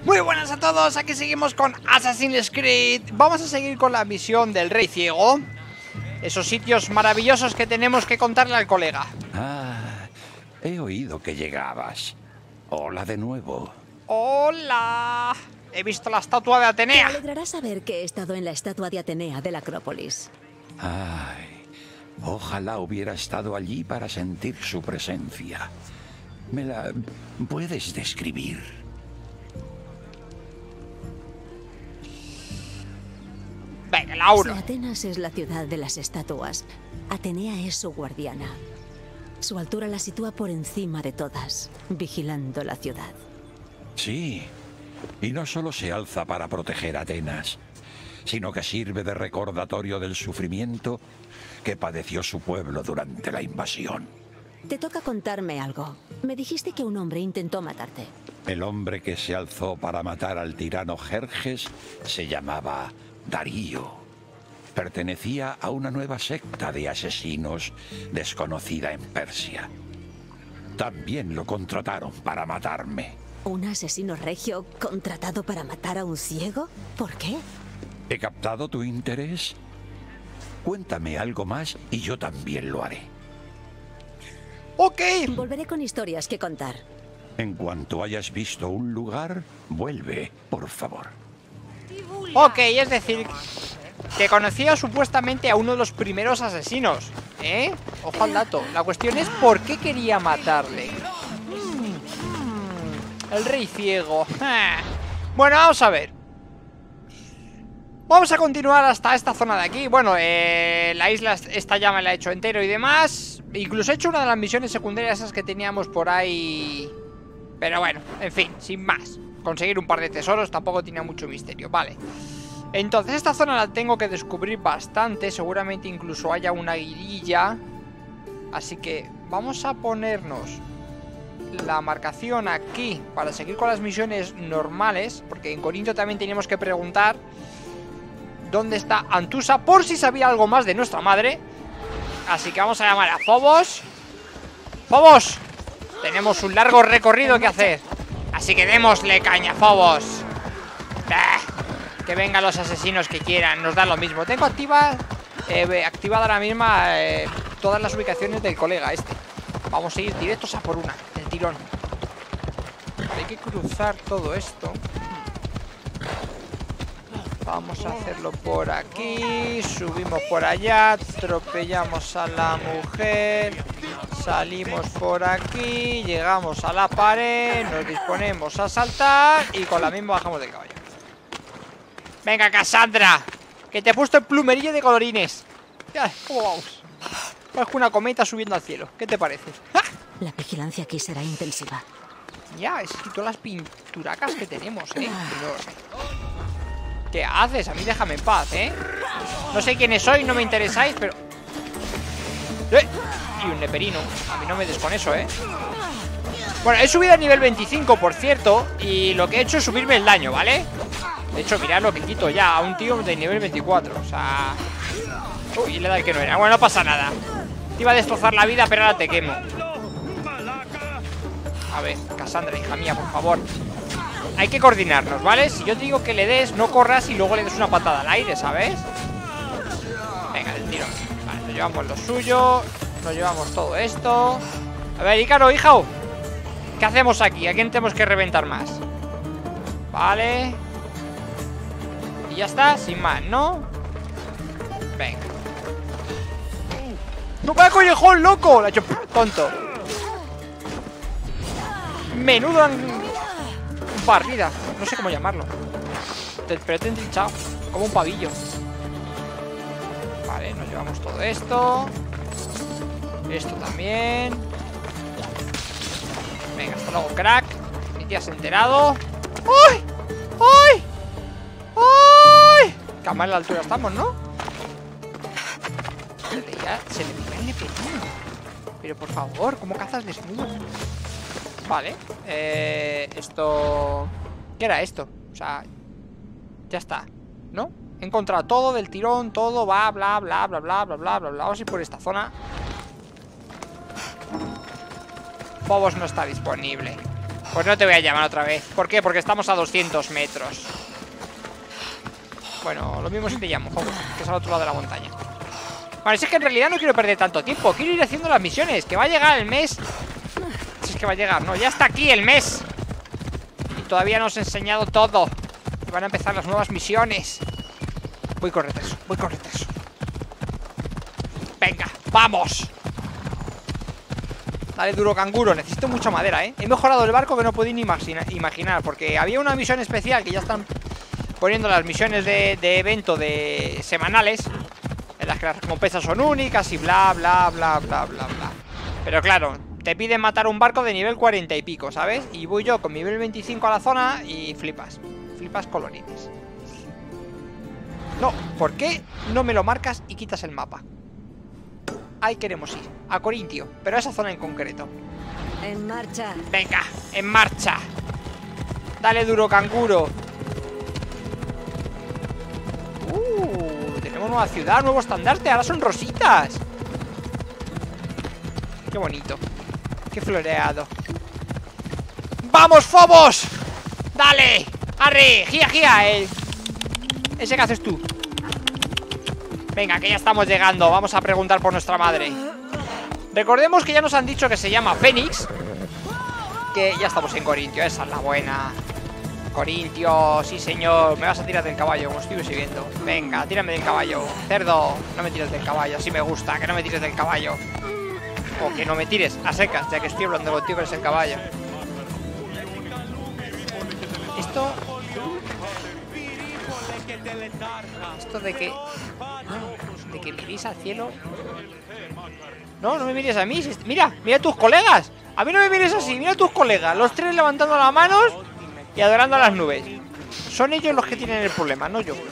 Muy buenas a todos, aquí seguimos con Assassin's Creed. Vamos a seguir con la misión del Rey Ciego. Esos sitios maravillosos que tenemos que contarle al colega. Ah, he oído que llegabas. Hola de nuevo. ¡Hola! He visto la estatua de Atenea. Te alegrará saber que he estado en la estatua de Atenea de la Acrópolis. Ay, ojalá hubiera estado allí para sentir su presencia. ¿Me la puedes describir? Venga, la uno. Si Atenas es la ciudad de las estatuas, Atenea es su guardiana. Su altura la sitúa por encima de todas, vigilando la ciudad. Sí, y no solo se alza para proteger a Atenas, sino que sirve de recordatorio del sufrimiento que padeció su pueblo durante la invasión. Te toca contarme algo. Me dijiste que un hombre intentó matarte. El hombre que se alzó para matar al tirano Jerjes se llamaba Darío. Pertenecía a una nueva secta de asesinos desconocida en Persia. También lo contrataron para matarme. ¿Un asesino regio contratado para matar a un ciego? ¿Por qué? ¿He captado tu interés? Cuéntame algo más y yo también lo haré. Ok. Volveré con historias que contar. En cuanto hayas visto un lugar, vuelve, por favor. Ok, es decir, que conocía supuestamente a uno de los primeros asesinos. Ojo al dato. La cuestión es por qué quería matarle. El Rey Ciego. Bueno, vamos a ver. Vamos a continuar hasta esta zona de aquí. Bueno, la isla esta ya me la he hecho entero y demás. Incluso he hecho una de las misiones secundarias esas que teníamos por ahí. Pero bueno, en fin, sin más. Conseguir un par de tesoros tampoco tenía mucho misterio. Vale. Entonces esta zona la tengo que descubrir bastante. Seguramente incluso haya una guirilla. Así que vamos a ponernos la marcación aquí para seguir con las misiones normales, porque en Corinto también teníamos que preguntar dónde está Antusa, por si sabía algo más de nuestra madre. Así que vamos a llamar a Phobos. ¡Phobos! Tenemos un largo recorrido que hacer, así que démosle caña, Phobos. Que vengan los asesinos que quieran, nos da lo mismo. Tengo activada ahora mismo todas las ubicaciones del colega este. Vamos a ir directos a por una, del tirón. Hay que cruzar todo esto. Vamos a hacerlo por aquí. Subimos por allá. Atropellamos a la mujer. Salimos por aquí. Llegamos a la pared. Nos disponemos a saltar. Y con la misma bajamos del caballo. Venga, Cassandra, que te he puesto el plumerillo de colorines. Ya, ¿cómo vamos? Es una cometa subiendo al cielo. ¿Qué te parece? ¡Ah! La vigilancia aquí será intensiva. Ya, es que todas las pinturacas que tenemos, Pero... ¿qué haces? A mí déjame en paz, No sé quiénes sois, no me interesáis, pero... Y un neperino. A mí no me des con eso, Bueno, he subido a nivel 25, por cierto. Y lo que he hecho es subirme el daño, ¿vale? De hecho, mirad lo que quito ya a un tío de nivel 24. O sea... Uy, le da el que no era. Bueno, no pasa nada. Te iba a destrozar la vida, pero ahora te quemo. A ver, Cassandra, hija mía, por favor. Hay que coordinarnos, ¿vale? Si yo te digo que le des, no corras y luego le des una patada al aire, ¿sabes? Venga, el tiro. Vale, nos llevamos lo suyo. Nos llevamos todo esto. A ver, Ícaro, hijo, ¿qué hacemos aquí? ¿A quién tenemos que reventar más? Vale. Y ya está, sin más, ¿no? Venga. ¡No va a collejón, loco! La he hecho tonto. Menudo barrida. No sé cómo llamarlo. Pero te he entrinchado. Como un pavillo. Vale, nos llevamos todo esto. Esto también. Venga, hasta luego, crack. Ni te has enterado. ¡Ay! ¡Ay! ¡Ay! Que a mala altura estamos, ¿no? Se le veía el neperino. Pero por favor, ¿cómo cazas desnudo? Vale, esto... ¿qué era esto? O sea, ya está, ¿no? He encontrado todo del tirón, todo, va, bla, bla, bla, bla, bla, bla, bla, bla. Vamos a ir por esta zona. Phobos no está disponible. Pues no te voy a llamar otra vez. ¿Por qué? Porque estamos a 200 metros. Bueno, lo mismo si te llamo, Hogwarts, que es al otro lado de la montaña. Vale, si es que en realidad no quiero perder tanto tiempo. Quiero ir haciendo las misiones, que va a llegar el mes. Si es que va a llegar, no, ya está aquí el mes. Y todavía no os he enseñado todo. Y van a empezar las nuevas misiones. Voy con retraso, voy con retraso. Venga, vamos. Dale duro, canguro, necesito mucha madera, He mejorado el barco que no podéis ni imaginar. Porque había una misión especial que ya están poniendo las misiones de evento de semanales, en las que las recompensas son únicas y bla, bla, bla, bla, bla, bla. Pero claro, te piden matar un barco de nivel 40 y pico, ¿sabes? Y voy yo con nivel 25 a la zona y flipas. Flipas colorites. No, ¿por qué no me lo marcas y quitas el mapa? Ahí queremos ir, a Corintio, pero a esa zona en concreto. En marcha. Venga, en marcha. Dale duro, canguro. Tenemos nueva ciudad, nuevo estandarte. Ahora son rositas. Qué bonito. Qué floreado. ¡Vamos, Fobos! ¡Dale! ¡Arre! ¡Gia, gia! Ese que haces tú. Venga, que ya estamos llegando. Vamos a preguntar por nuestra madre. Recordemos que ya nos han dicho que se llama Fénix. Que ya estamos en Corintio. Esa es la buena. Corintio, sí señor. Me vas a tirar del caballo, como estoy siguiendo. Venga, tírame del caballo. Cerdo, no me tires del caballo. Así me gusta, que no me tires del caballo. O que no me tires a secas, ya que estoy hablando contigo, que eres el caballo. Esto de que... No, de que miréis al cielo. No, no me mires a mí. Mira, mira a tus colegas. A mí no me mires así, mira a tus colegas. Los tres levantando las manos y adorando a las nubes. Son ellos los que tienen el problema, no yo.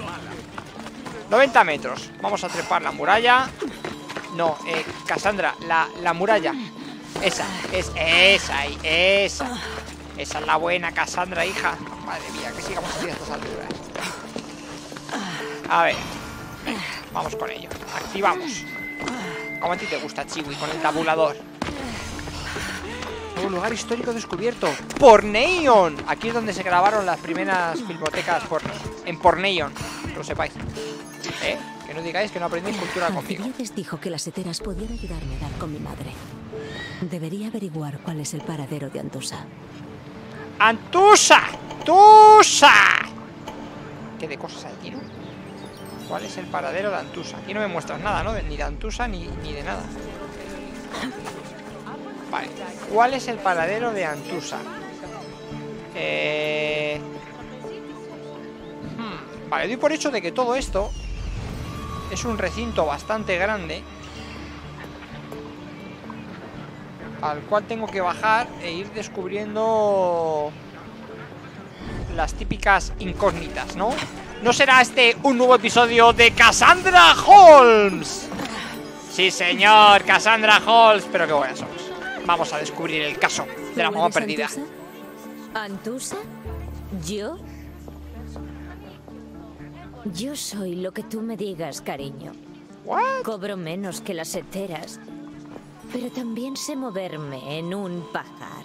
90 metros. Vamos a trepar la muralla. No, Cassandra, la muralla. Esa, es esa ahí, esa. Esa es la buena, Cassandra, hija. Madre mía, que sigamos así a estas alturas. A ver, venga, vamos con ello. Activamos. Como a ti te gusta, Chiwi, con el tabulador. Nuevo lugar histórico descubierto. Porneon. Aquí es donde se grabaron las primeras filmotecas en Porneon. Que lo sepáis. Que no digáis que no aprendéis cultura conmigo. Alcibiades dijo que las heteras podían ayudarme a dar con mi madre. Debería averiguar cuál es el paradero de Antusa. ¡Antusa! ¡Tusa! ¿Qué de cosas hay aquí, no? ¿Cuál es el paradero de Antusa? Aquí no me muestras nada, ¿no? Ni de Antusa ni de nada. Vale. ¿Cuál es el paradero de Antusa? Vale, doy por hecho de que todo esto es un recinto bastante grande al cual tengo que bajar e ir descubriendo las típicas incógnitas, ¿no? ¿No será este un nuevo episodio de Cassandra Holmes? Sí, señor, Cassandra Holmes. Pero qué buenas somos. Vamos a descubrir el caso de la mamá perdida. ¿Antusa? ¿Yo? Yo soy lo que tú me digas, cariño. ¿What? Cobro menos que las heteras, pero también sé moverme en un pajar.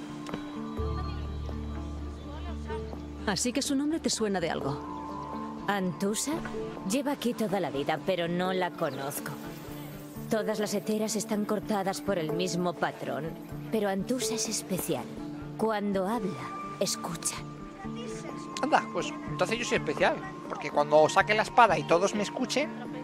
Así que su nombre te suena de algo. ¿Antusa? Lleva aquí toda la vida, pero no la conozco. Todas las heteras están cortadas por el mismo patrón, pero Antusa es especial. Cuando habla, escucha. Anda, pues entonces yo soy especial, porque cuando saque la espada y todos me escuchen...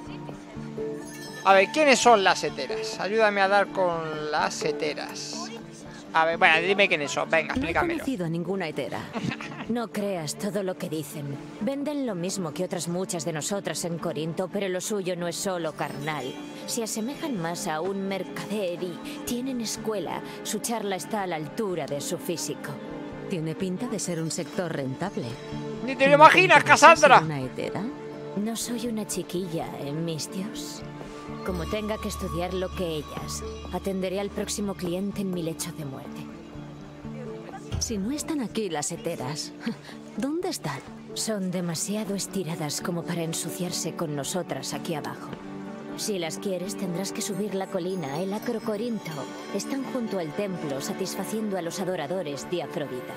A ver, ¿quiénes son las heteras? Ayúdame a dar con las heteras. A ver, bueno, dime quiénes son, venga, explícamelo. No he conocido a ninguna hetera. No creas todo lo que dicen. Venden lo mismo que otras muchas de nosotras en Corinto, pero lo suyo no es solo carnal. Se asemejan más a un mercader y tienen escuela. Su charla está a la altura de su físico. Tiene pinta de ser un sector rentable. ¡Ni te lo imaginas, Cassandra! ¿Una hetera? No soy una chiquilla, mis dios. Como tenga que estudiar lo que ellas, atenderé al próximo cliente en mi lecho de muerte. Si no están aquí las heteras, ¿dónde están? Son demasiado estiradas como para ensuciarse con nosotras aquí abajo. Si las quieres, tendrás que subir la colina, el Acrocorinto. Están junto al templo, satisfaciendo a los adoradores de Afrodita.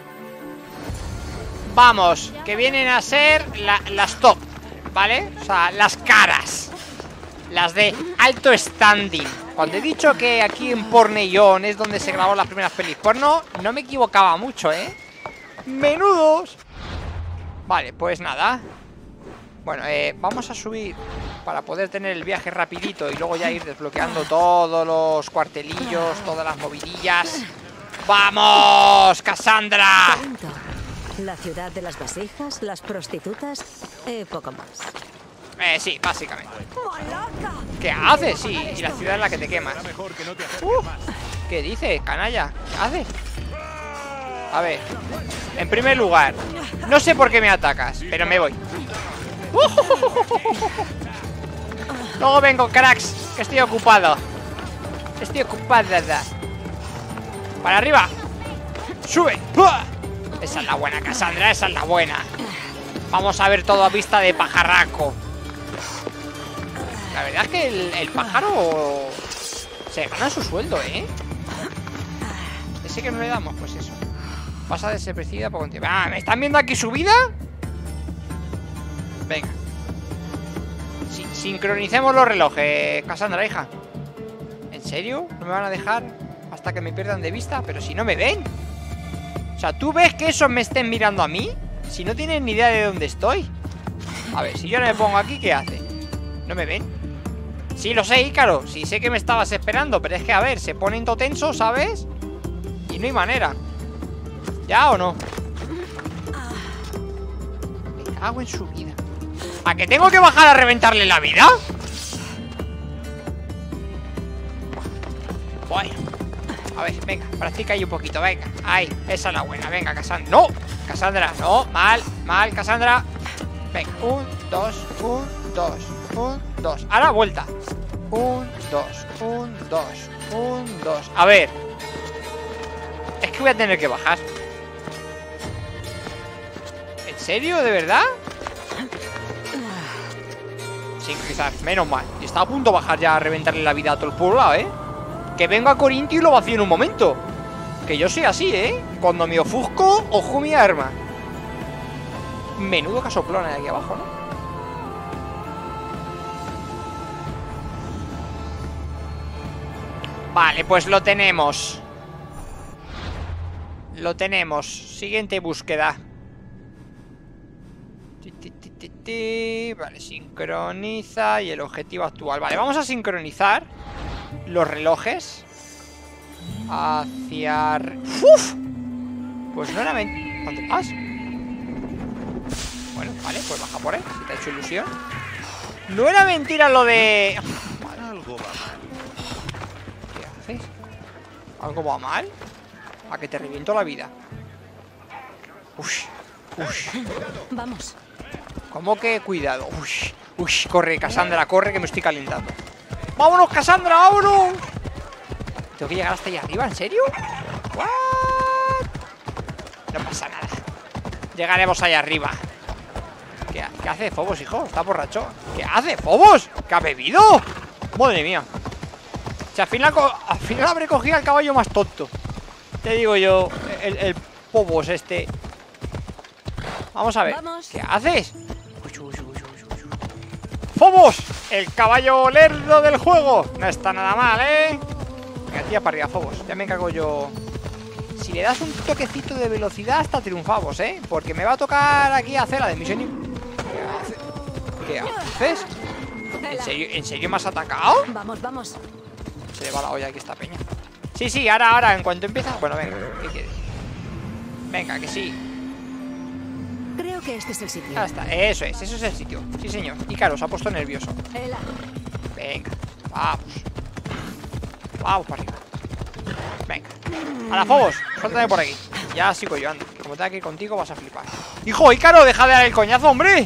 Vamos, que vienen a ser las top, ¿vale? O sea, las caras. Las de alto standing. Cuando he dicho que aquí en Pornellón es donde se grabó las primeras pelis porno, no me equivocaba mucho, ¿eh? ¡Menudos! Vale, pues nada. Bueno, vamos a subir para poder tener el viaje rapidito y luego ya ir desbloqueando todos los cuartelillos, todas las movidillas. ¡Vamos, Cassandra! Corinto, la ciudad de las vasijas, las prostitutas y poco más. Sí, básicamente. ¿Qué haces? Sí, y la ciudad en la que te quemas. ¿Qué dices, canalla? ¿Qué haces? A ver, en primer lugar, no sé por qué me atacas, pero me voy. Luego vengo, cracks, que estoy ocupado. Estoy ocupada. Para arriba. Sube. Esa es la buena, Cassandra, esa es la buena. Vamos a ver todo a vista de pajarraco. La verdad es que el pájaro se gana su sueldo, ¿eh? Ese que no le damos, pues eso. Pasa desapercibida por continuo. Ah, ¿me están viendo aquí su vida? Venga. Sincronicemos los relojes, Cassandra, hija. ¿En serio? ¿No me van a dejar hasta que me pierdan de vista? Pero si no me ven. O sea, ¿tú ves que esos me estén mirando a mí? Si no tienen ni idea de dónde estoy. A ver, si yo no me pongo aquí, ¿qué hace? ¿No me ven? Sí, lo sé, Ícaro. Sí, sé que me estabas esperando. Pero es que, a ver, se ponen todo tenso, ¿sabes? Y no hay manera. ¿Ya o no? Me cago en su vida. ¿A que tengo que bajar a reventarle la vida? Bueno. A ver, venga, practica ahí un poquito, venga. Ahí, esa es la buena, venga, Cassandra. ¡No! Cassandra, no, mal, Cassandra. Venga, 1, 2, 1, 2, 1, 2. Ahora vuelta. 1, 2, 1, 2, 1, 2. A ver. Es que voy a tener que bajar. ¿En serio? ¿De verdad? Sincronizar, menos mal. Y estaba a punto de bajar ya a reventarle la vida a todo el poblado, ¿eh? Que vengo a Corinto y lo vacío en un momento. Que yo soy así, ¿eh? Cuando me ofusco, ojo mi arma. Menudo casoplón hay aquí abajo, ¿no? Vale, pues lo tenemos. Lo tenemos. Siguiente búsqueda. Vale, sincroniza. Y el objetivo actual. Vale, vamos a sincronizar los relojes hacia... ¡Uf! Pues no era mentira. ¿Dónde vas? Bueno, vale, pues baja por ahí. Si te ha hecho ilusión. No era mentira lo de... Algo va mal. ¿Qué haces? ¿Algo va mal? A que te reviento la vida. Ush, ush. Vamos. ¿Cómo que cuidado? Ush, ush, corre, Cassandra, corre que me estoy calentando. ¡Vámonos, Cassandra, vámonos! ¿Tengo que llegar hasta allá arriba? ¿En serio? ¿What? No pasa nada. Llegaremos allá arriba. ¿Qué hace Phobos, hijo? Está borracho. ¿Qué hace Phobos? ¿Qué ha bebido? Madre mía. O sea, al final habré cogido al caballo más tonto. Te digo yo, el Phobos este. Vamos a ver. Vamos. ¿Qué haces? ¡Phobos! El caballo lerdo del juego. No está nada mal, ¿eh? Venga, tía para arriba, Phobos. Ya me cago yo. Si le das un toquecito de velocidad hasta triunfamos, ¿eh? Porque me va a tocar aquí hacer la de misión. ¿Qué haces? ¿En serio me has atacado? Vamos, vamos. Se le va la olla aquí esta peña. Sí, ahora, en cuanto empieza. Bueno, venga, ¿qué quieres? Venga, que sí. Creo que este es el sitio. Ya está, eso es el sitio. Sí, señor. Y claro, se ha puesto nervioso. Ela. Venga, vamos. Vamos para arriba. Venga. A la Phobos, suéltame por aquí. Ya sigo yo, ando. Como tenga que ir contigo vas a flipar. ¡Hijo, Ícaro, deja de dar el coñazo, hombre!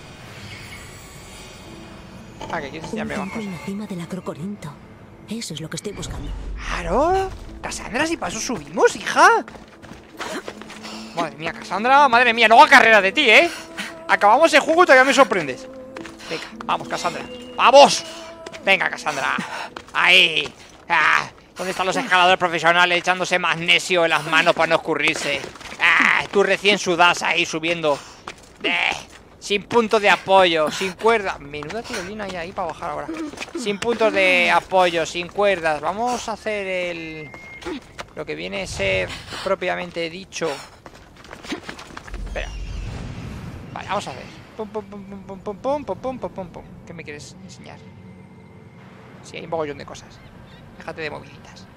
Ah, que quieres enseñarme más templo en cosas. la cima del Acrocorinto. Eso es lo que estoy buscando. ¡Claro! Cassandra, si paso subimos, hija. Madre mía, Cassandra, madre mía, no hago carrera de ti, ¿eh? Acabamos el juego y todavía me sorprendes. Venga, vamos, Cassandra. ¡Vamos! Venga, Cassandra. Ahí. Ah, ¿dónde están los escaladores profesionales echándose magnesio en las manos para no escurrirse? Ah, tú recién sudas ahí subiendo. Sin puntos de apoyo, sin cuerdas. Menuda tirolina hay ahí para bajar ahora. Sin puntos de apoyo, sin cuerdas. Vamos a hacer lo que viene a ser propiamente dicho. Espera. Vale, vamos a ver. Pum, pum, pum, pum, pum, pum, pum, pum, pum, pum, pum. ¿Qué me quieres enseñar? Sí, hay un mogollón de cosas. Déjate de moviditas.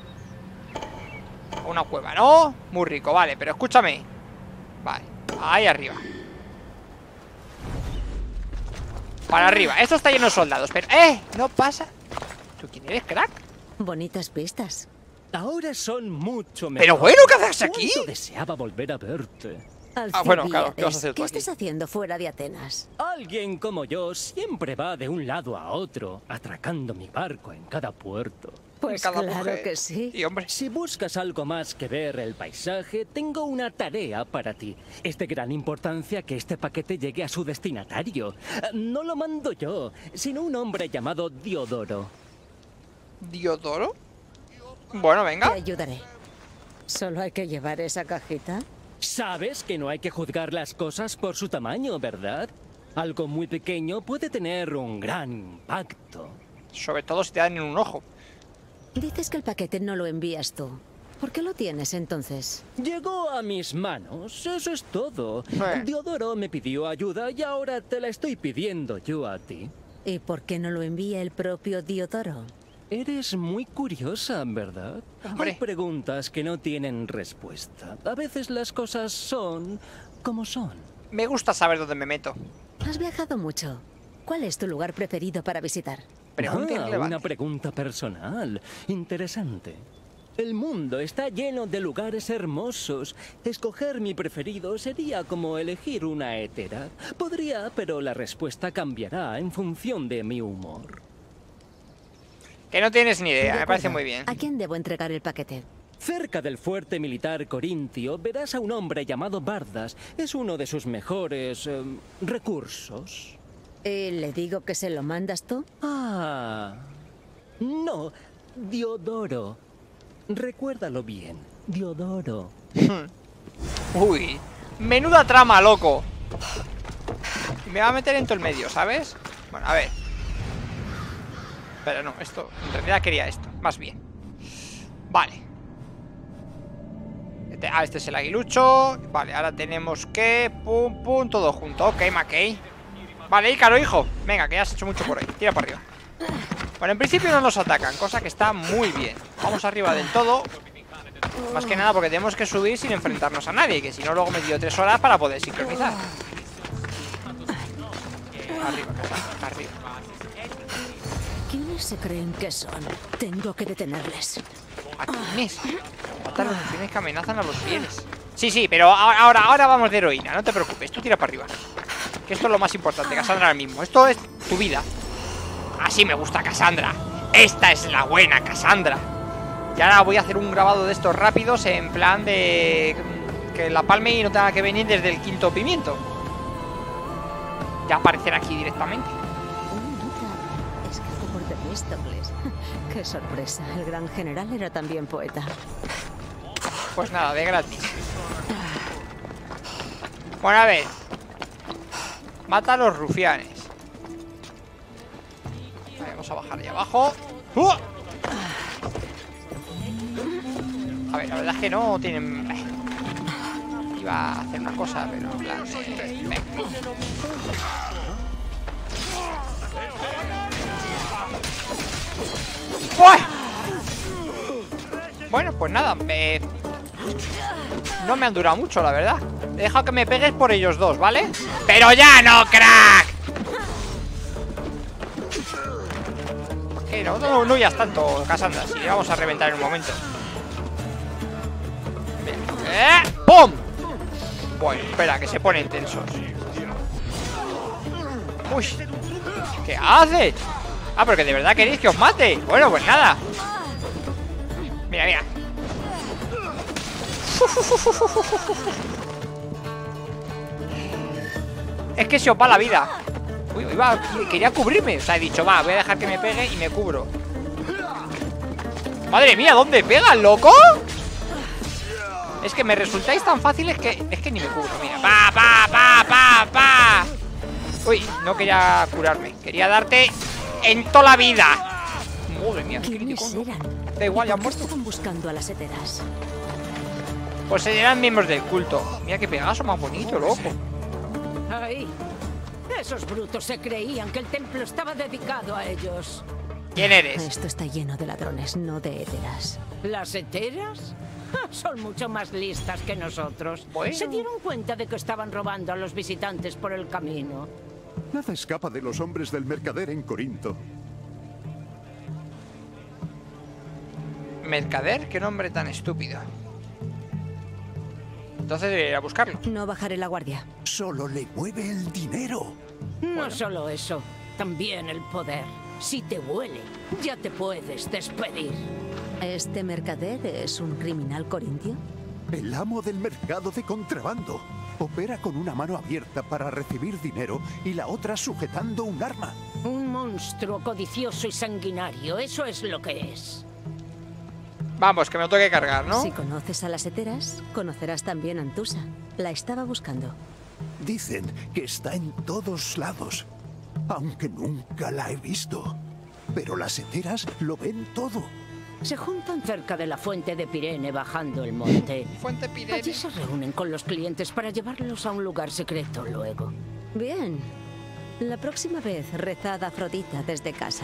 Una cueva, ¿no? Muy rico, vale, pero escúchame. Vale, ahí arriba. Para arriba, esto está lleno de soldados. Pero, no pasa. ¿Tú quién eres, crack? Bonitas pistas. Ahora son mucho mejor. Pero bueno, ¿qué haces aquí? ¿Cuánto deseaba volver a verte? Bueno, claro, ¿qué vas a hacer tú ¿Qué aquí? estás haciendo fuera de Atenas? Alguien como yo siempre va de un lado a otro, atracando mi barco en cada puerto. Pues Cada claro mujer. que sí. Y hombre, Si buscas algo más que ver el paisaje, tengo una tarea para ti. Es de gran importancia que este paquete llegue a su destinatario. No lo mando yo, sino un hombre llamado Diodoro. ¿Diodoro? Bueno, Te venga. ayudaré. Solo hay que llevar esa cajita. Sabes que no hay que juzgar las cosas por su tamaño, ¿verdad? Algo muy pequeño puede tener un gran impacto. Sobre todo si te dan en un ojo. Dices que el paquete no lo envías tú. ¿Por qué lo tienes entonces? Llegó a mis manos, eso es todo. Sí. Diodoro me pidió ayuda y ahora te la estoy pidiendo yo a ti. ¿Y por qué no lo envía el propio Diodoro? Eres muy curiosa, ¿verdad? Hombre. Hay preguntas que no tienen respuesta. A veces las cosas son como son. Me gusta saber dónde me meto. Has viajado mucho. ¿Cuál es tu lugar preferido para visitar? Pregunta irrelevante. Una pregunta personal. Interesante. El mundo está lleno de lugares hermosos. Escoger mi preferido sería como elegir una hétera. Podría, pero la respuesta cambiará en función de mi humor. Que no tienes ni idea, De me parece acuerdo. muy bien. ¿A quién debo entregar el paquete? Cerca del fuerte militar corintio verás a un hombre llamado Bardas. Es uno de sus mejores recursos. ¿Y le digo que se lo mandas tú? Ah, no, Diodoro. Recuérdalo bien, Diodoro. Uy, menuda trama, loco. Y me va a meter en todo el medio, ¿sabes? Bueno, a ver. Pero no, esto, en realidad quería esto, más bien. Vale. Este es el aguilucho. Vale, ahora tenemos que... Pum, pum, todo junto. Ok, Mackey. Vale, Ícaro, hijo. Venga, que ya has hecho mucho por ahí. Tira para arriba. Bueno, en principio no nos atacan, cosa que está muy bien. Vamos arriba del todo. Más que nada porque tenemos que subir sin enfrentarnos a nadie, que si no luego me dio 3 horas para poder sincronizar. Arriba, Cassandra, arriba. ¿Quiénes se creen que son? Tengo que detenerles. ¿A quiénes? Matan a los delfines que amenazan a los fieles. Sí, sí, pero ahora vamos de heroína. No te preocupes, tú tira para arriba. Que esto es lo más importante, Cassandra, ahora mismo. Esto es tu vida. Así me gusta, Cassandra. Esta es la buena, Cassandra. Y ahora voy a hacer un grabado de estos rápidos en plan de... que la palme y no tenga que venir desde el 5.º pimiento. Ya aparecerá aquí directamente. Nota, escrito por Temístocles. Qué sorpresa, el gran general era también poeta. Pues nada, de gratis. Bueno, a ver. Mata a los rufianes. Vale, vamos a bajar ahí abajo. A ver, la verdad es que no tienen... Iba a hacer una cosa, pero en plan de... Venga. ¡Uy! Bueno, pues nada, no me han durado mucho, la verdad. He dejado que me pegues por ellos dos, ¿vale? ¡Pero ya no, crack! No huyas tanto, Cassandra. Si vamos a reventar en un momento. Bien. ¡Pum! Bueno, espera, que se ponen tensos. Uy, ¿qué hace? Ah, pero que de verdad queréis que os mate. Bueno, pues nada. Mira, mira. Es que se os va la vida. Quería cubrirme. O sea, he dicho, va, voy a dejar que me pegue y me cubro. Madre mía, ¿dónde pega, loco? Es que me resultáis tan fáciles que... Es que ni me cubro, mira. Pa. Uy, no quería curarme. Quería darte en toda la vida. Madre mía, qué crítico, ¿no? Da igual, ya han muerto. Estaban buscando a las heteras. Pues eran miembros del culto. Mira qué pegazo más bonito, loco. Ahí. Esos brutos se creían que el templo estaba dedicado a ellos. ¿Quién eres? Esto está lleno de ladrones, no de heteras. ¿Las heteras? Son mucho más listas que nosotros. Bueno. Se dieron cuenta de que estaban robando a los visitantes por el camino. Nada escapa de los hombres del mercader en Corinto. ¿Mercader? Qué nombre tan estúpido. Entonces debería ir a buscarlo. No bajaré la guardia. Solo le mueve el dinero. No solo eso, también el poder. Si te huele, ya te puedes despedir. ¿Este mercader es un criminal corintio? El amo del mercado de contrabando. Opera con una mano abierta para recibir dinero y la otra sujetando un arma. Un monstruo codicioso y sanguinario, eso es lo que es. Vamos, que me lo tengo que cargar, ¿no? Si conoces a las heteras, conocerás también a Antusa. La estaba buscando. Dicen que está en todos lados, aunque nunca la he visto. Pero las heteras lo ven todo. Se juntan cerca de la fuente de Pirene bajando el monte. Fuente Pirene. Allí se reúnen con los clientes para llevarlos a un lugar secreto luego. Bien. La próxima vez rezad a Afrodita desde casa.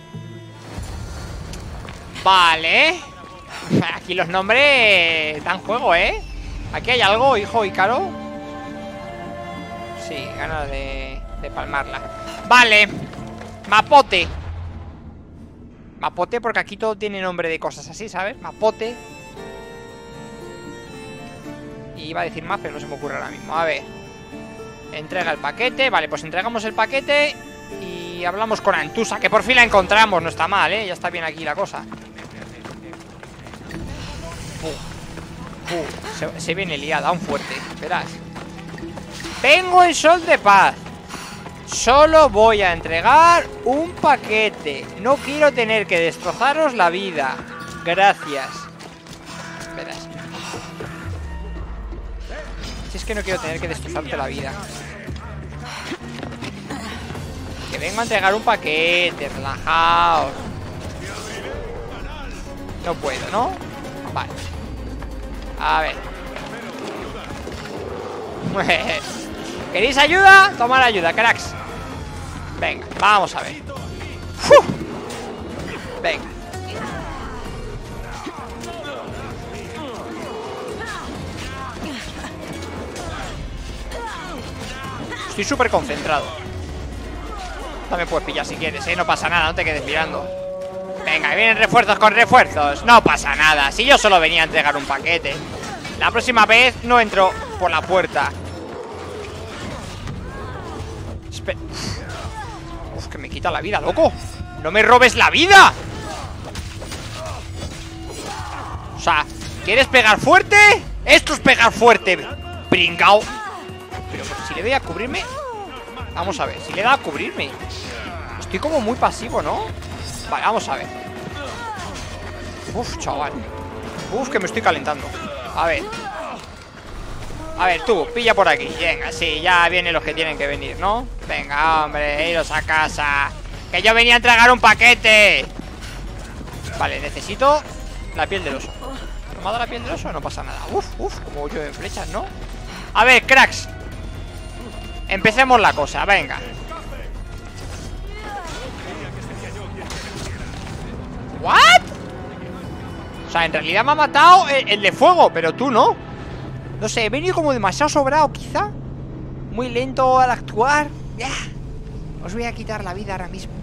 Vale. Aquí los nombres dan juego, ¿eh? Aquí hay algo, hijo Ícaro. Sí, ganas de palmarla. Vale. Mapote. Mapote porque aquí todo tiene nombre de cosas así, ¿sabes? Mapote. Y iba a decir más, pero no se me ocurre ahora mismo. A ver. Entrega el paquete. Vale, pues entregamos el paquete y hablamos con Antusa, que por fin la encontramos. No está mal, ¿eh? Ya está bien aquí la cosa. Se viene liada, un fuerte. Verás. Vengo en sol de paz. Solo voy a entregar un paquete. No quiero tener que destrozaros la vida. Gracias. Verás. Si es que no quiero tener que destrozarte la vida. Que vengo a entregar un paquete. Relajaos. No puedo, ¿no? Vale. A ver. ¿Queréis ayuda? Tomad ayuda, cracks. Venga, vamos a ver. ¡Uf! Venga. Estoy súper concentrado. No me puedes pillar si quieres, ¿eh? No pasa nada, no te quedes mirando. Venga, vienen refuerzos con refuerzos. No pasa nada, si yo solo venía a entregar un paquete. La próxima vez no entro por la puerta. Espera. Uf, que me quita la vida, loco. ¡No me robes la vida! O sea, ¿quieres pegar fuerte? Esto es pegar fuerte, pringao. Pero si le doy a cubrirme. Vamos a ver, si le da a cubrirme. Estoy como muy pasivo, ¿no? Vale, vamos a ver. Uf, chaval. Uf, que me estoy calentando. A ver. A ver, tú, pilla por aquí. Venga, sí, ya vienen los que tienen que venir, ¿no? Venga, hombre, iros a casa. Que yo venía a entregar un paquete. Vale, necesito la piel del oso. ¿No me ha dado la piel del oso? No pasa nada. Uf, como yo en flechas, ¿no? A ver, cracks. Empecemos la cosa, venga. ¿What? O sea, en realidad me ha matado el de fuego, pero tú no. No sé, he venido como demasiado sobrado, quizá. Muy lento al actuar. Ya. Os voy a quitar la vida ahora mismo.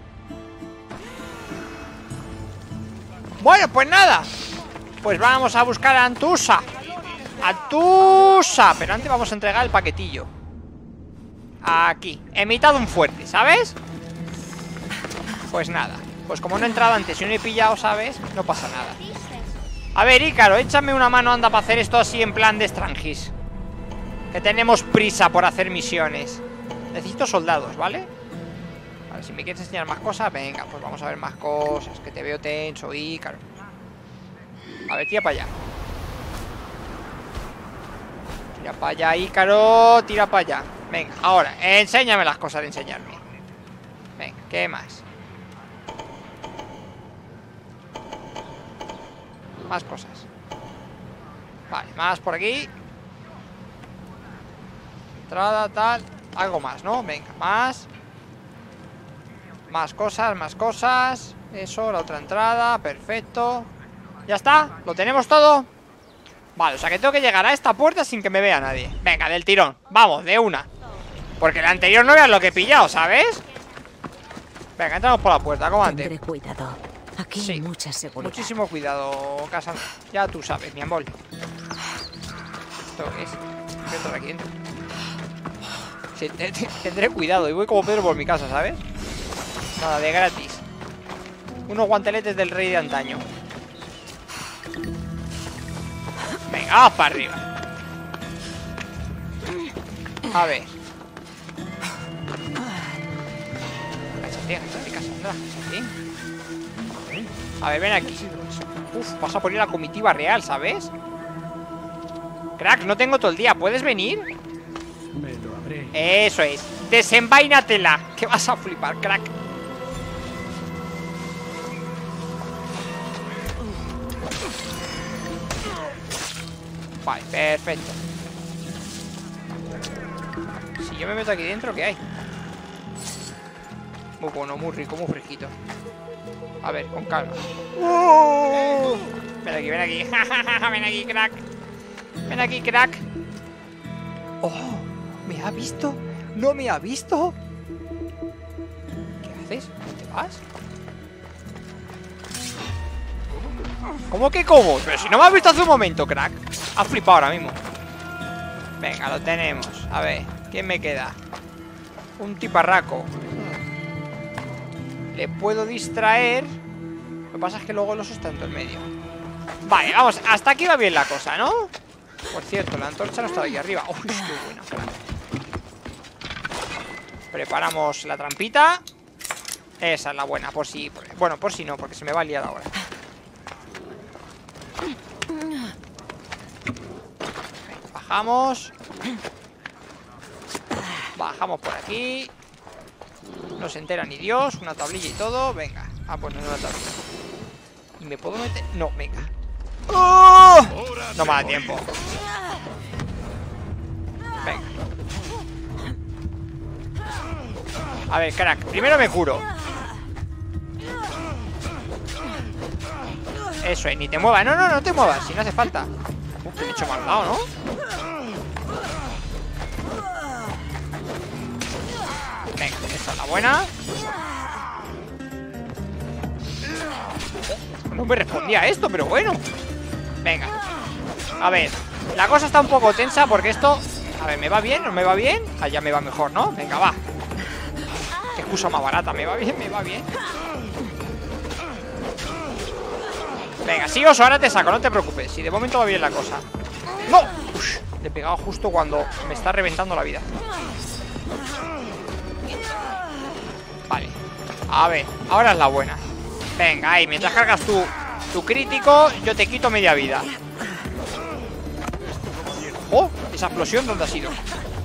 Bueno, pues nada. Pues vamos a buscar a Antusa. Antusa. Pero antes vamos a entregar el paquetillo. Aquí, en mitad de un fuerte, ¿sabes? Pues nada. Pues como no he entrado antes y no he pillado, ¿sabes? No pasa nada. A ver, Ícaro, échame una mano, anda, para hacer esto así en plan de Strangis. Que tenemos prisa por hacer misiones. Necesito soldados, ¿vale? A ver, si me quieres enseñar más cosas, venga, pues vamos a ver más cosas. Que te veo tenso, Ícaro. A ver, tira para allá. Tira para allá, Ícaro. Tira para allá. Venga, ahora, enséñame las cosas de enseñarme. Venga, ¿qué más? Más cosas. Vale, más por aquí. Entrada, tal. Algo más, ¿no? Venga, más. Más cosas, más cosas. Eso, la otra entrada, perfecto. ¿Ya está? ¿Lo tenemos todo? Vale, o sea que tengo que llegar a esta puerta sin que me vea nadie. Venga, del tirón, vamos, de una. Porque la anterior no veas lo que he pillado, ¿sabes? Venga, entramos por la puerta, como antes. Tendré cuidado. Aquí hay mucha seguridad. Muchísimo cuidado, Cassandra. Ya tú sabes, mi amor. ¿Esto qué es? ¿Qué entra aquí dentro? Sí, tendré cuidado y voy como Pedro por mi casa, ¿sabes? Nada, de gratis. Unos guanteletes del rey de antaño. Venga, vamos para arriba. A ver. Cállate, Cassandra. A ver, ven aquí. Uf, vas a poner la comitiva real, ¿sabes? Crack, no tengo todo el día. ¿Puedes venir? Me lo habré. Eso es. Desenvaínatela. Que vas a flipar, crack. Vale, perfecto. Si yo me meto aquí dentro, ¿qué hay? Muy bueno, muy rico, muy fresquito. A ver, con calma. Ven aquí, ven aquí. Ven aquí, crack. Ven aquí, crack. Oh, ¿me ha visto? ¿No me ha visto? ¿Qué haces? ¿Dónde vas? ¿Cómo que cómo? Pero si no me has visto hace un momento, crack. Has flipado ahora mismo. Venga, lo tenemos. A ver, ¿quién me queda? Un tiparraco. Le puedo distraer. Lo que pasa es que luego el oso está en todo el medio. Vale, vamos, hasta aquí va bien la cosa, ¿no? Por cierto, la antorcha no está aquí arriba. Uy, qué buena. Preparamos la trampita. Esa es la buena, por si... Bueno, por si no, porque se me va a liar ahora. Bajamos. Bajamos por aquí. No se entera ni Dios. Una tablilla y todo. Venga. Ah, pues no es una tablilla. ¿Y me puedo meter? No, venga. ¡Oh! No me da tiempo. Venga. A ver, crack. Primero me curo. Eso es, ni te muevas. No, no, no te muevas. Si no hace falta. Que me he hecho mal lado, ¿no? Venga, esa es la buena. No me respondía a esto, pero bueno. Venga. A ver, la cosa está un poco tensa porque esto... A ver, ¿me va bien? ¿No me va bien? Ah, ya me va mejor, ¿no? Venga, va. Qué excusa más barata. ¿Me va bien? ¿Me va bien? Venga, sí, oso, ahora te saco, no te preocupes. Si de momento va bien la cosa. ¡No! Ush, le he pegado justo cuando me está reventando la vida. Vale. A ver, ahora es la buena. Venga, ahí, mientras cargas tu crítico, yo te quito media vida. ¡Oh! ¿Esa explosión dónde ha sido?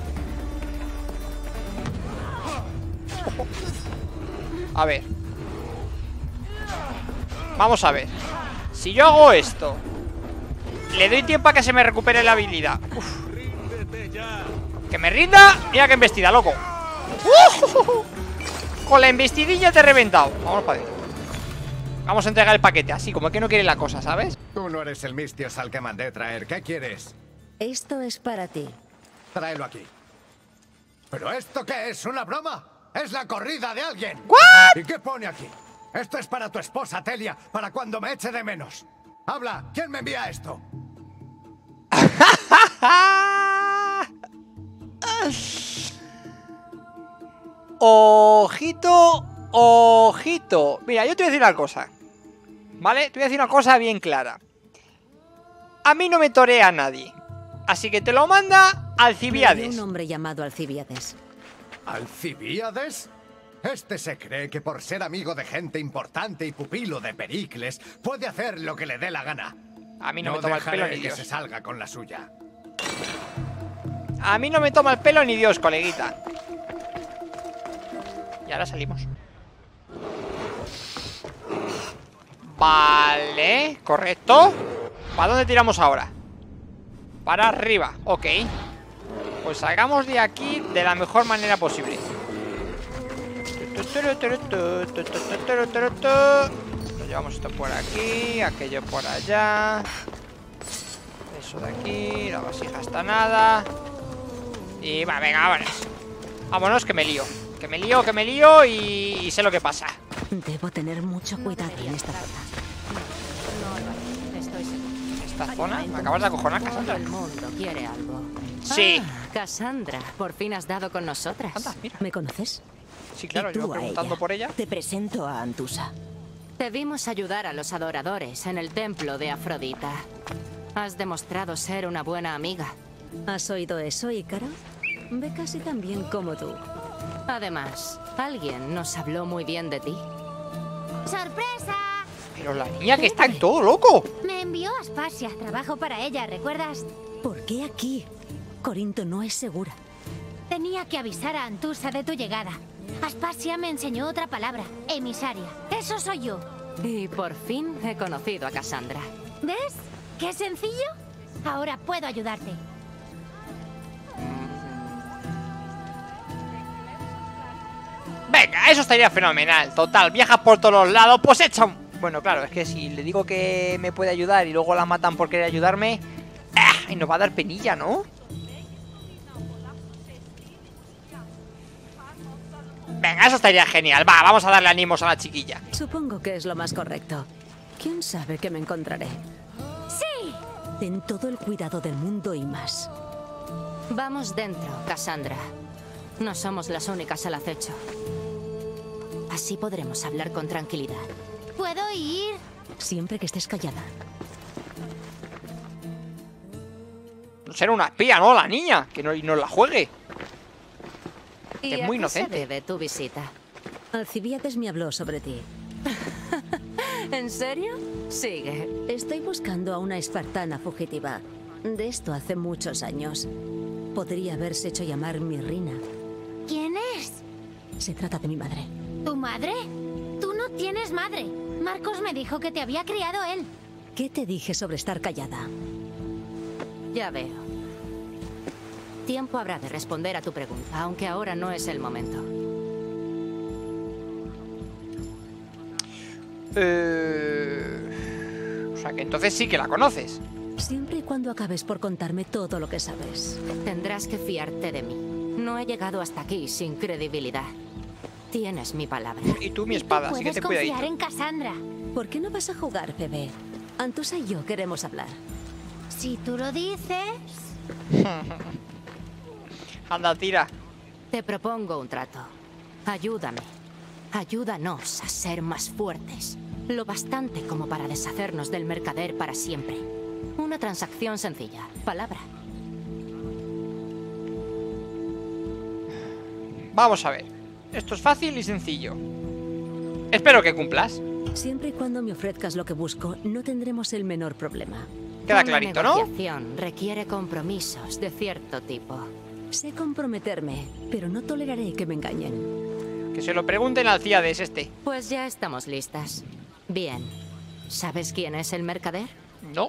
A ver. Vamos a ver. Si yo hago esto, le doy tiempo a que se me recupere la habilidad. Uf. Que me rinda. Mira que embestida, loco. Con la embestidilla te he reventado. Vamos para adentro. Vamos a entregar el paquete, así como que no quiere la cosa, ¿sabes? Tú no eres el mistios al que mandé traer. ¿Qué quieres? Esto es para ti. Tráelo aquí. ¿Pero esto qué es? ¿Una broma? ¡Es la corrida de alguien! ¿What? ¿Y qué pone aquí? Esto es para tu esposa, Telia, para cuando me eche de menos. Habla, ¿quién me envía esto? Ojito, ojito. Mira, yo te voy a decir una cosa, ¿vale? Te voy a decir una cosa bien clara. A mí no me torea nadie. Así que te lo manda Alcibiades. Un hombre llamado Alcibiades. ¿Alcibíades? Este se cree que por ser amigo de gente importante y pupilo de Pericles puede hacer lo que le dé la gana. A mí no me toma el pelo ni que Dios. se salga con la suya. A mí no me toma el pelo ni Dios, coleguita. Y ahora salimos. Vale, correcto. ¿Para dónde tiramos ahora? Para arriba, ok. Pues salgamos de aquí de la mejor manera posible. Lo llevamos esto por aquí, aquello por allá. Eso de aquí, la vasija está nada. Y va, venga, vámonos. Vámonos, que me lío. Que me lío y sé lo que pasa. Debo tener mucho cuidado en esta zona. No, estoy seguro. ¿Esta zona? ¿Me acabas de acojonar, Todo Cassandra? el mundo quiere algo. Sí. Ah, Cassandra, por fin has dado con nosotras. Anda, mira. ¿Me conoces? Sí, claro, Y tú yo a preguntando ella. por ella. Te presento a Antusa. Te vimos ayudar a los adoradores en el templo de Afrodita. Has demostrado ser una buena amiga. ¿Has oído eso, Ícaro? Ve casi tan bien como tú. Además, alguien nos habló muy bien de ti. ¡Sorpresa! Pero la niña que está en todo loco. Me envió Aspasia. Trabajo para ella, ¿recuerdas? ¿Por qué aquí? Corinto no es segura. Tenía que avisar a Antusa de tu llegada. Aspasia me enseñó otra palabra. Emisaria. Eso soy yo. Y por fin he conocido a Cassandra. ¿Ves? ¿Qué sencillo? Ahora puedo ayudarte. Venga, eso estaría fenomenal. Total, viaja por todos los lados. Pues echa un... Bueno, claro, es que si le digo que me puede ayudar y luego la matan por querer ayudarme... Y nos va a dar penilla, ¿no? Venga, eso estaría genial. Va, vamos a darle ánimos a la chiquilla. Supongo que es lo más correcto. ¿Quién sabe qué me encontraré? ¡Sí! Ten todo el cuidado del mundo y más. Vamos dentro, Cassandra. No somos las únicas al acecho. Así podremos hablar con tranquilidad. ¿Puedo ir? Siempre que estés callada. Será una espía, ¿no? La niña. Que no, y no la juegue. ¿Y Es a muy qué inocente. se debe tu visita? Alcibíades me habló sobre ti. ¿En serio? Sigue. Estoy buscando a una espartana fugitiva. De esto hace muchos años. Podría haberse hecho llamar Mirrina. ¿Quién es? Se trata de mi madre. ¿Tu madre? Tú no tienes madre. Marcos me dijo que te había criado él. ¿Qué te dije sobre estar callada? Ya veo. Tiempo habrá de responder a tu pregunta, aunque ahora no es el momento. O sea que entonces sí que la conoces. Siempre y cuando acabes por contarme todo lo que sabes. Tendrás que fiarte de mí. No he llegado hasta aquí sin credibilidad. Tienes mi palabra. Y tú mi espada, así que Puedes ten cuidadito. confiar en Cassandra. ¿Por qué no vas a jugar, bebé? Antusa y yo queremos hablar. Si tú lo dices... Anda, tira. Te propongo un trato. Ayúdame. Ayúdanos a ser más fuertes. Lo bastante como para deshacernos del mercader para siempre. Una transacción sencilla. Palabra. Vamos a ver. Esto es fácil y sencillo. Espero que cumplas. Siempre y cuando me ofrezcas lo que busco, no tendremos el menor problema. Queda Una clarito, ¿no? negociación requiere compromisos de cierto tipo. Sé comprometerme, pero no toleraré que me engañen. Que se lo pregunten al Alcíades este. Pues ya estamos listas. Bien. ¿Sabes quién es el mercader? No.